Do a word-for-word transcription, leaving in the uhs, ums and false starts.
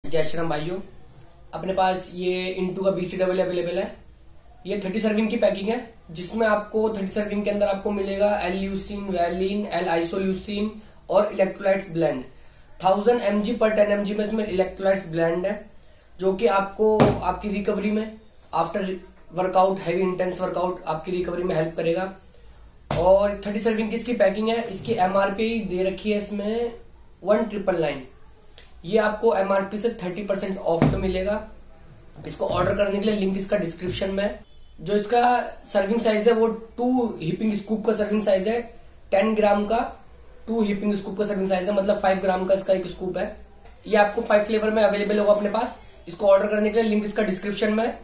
जय श्री राम भाइयों, अपने पास ये इंटू का बीसी डबल अवेलेबल है। ये थर्टी सर्विंग की पैकिंग है, जिसमें आपको थर्टी सर्विंग के अंदर आपको मिलेगा L leucine, valine, L isoleucine और electrolytes blend. Thousand M G पर टेन एम जी में इसमें इलेक्ट्रोलाइट्स ब्लेंड है, जो कि आपको आपकी रिकवरी में after workout, heavy intense workout आपकी रिकवरी में हेल्प करेगा। और थर्टी सर्विंग की इसकी पैकिंग है। इसकी एमआरपी दे रखी है इसमें वन ट्रिपल नाइन। ये आपको एमआरपी से थर्टी परसेंट ऑफ पे मिलेगा। इसको ऑर्डर करने के लिए लिंक इसका डिस्क्रिप्शन में है। जो इसका सर्विंग साइज है वो टू हिपिंग स्कूप का सर्विंग साइज है। टेन ग्राम का टू हिपिंग स्कूप का सर्विंग साइज है, मतलब फाइव ग्राम का इसका एक स्कूप है। ये आपको फाइव फ्लेवर में अवेलेबल होगा अपने पास। इसको ऑर्डर करने के लिए लिंक इसका डिस्क्रिप्शन में है।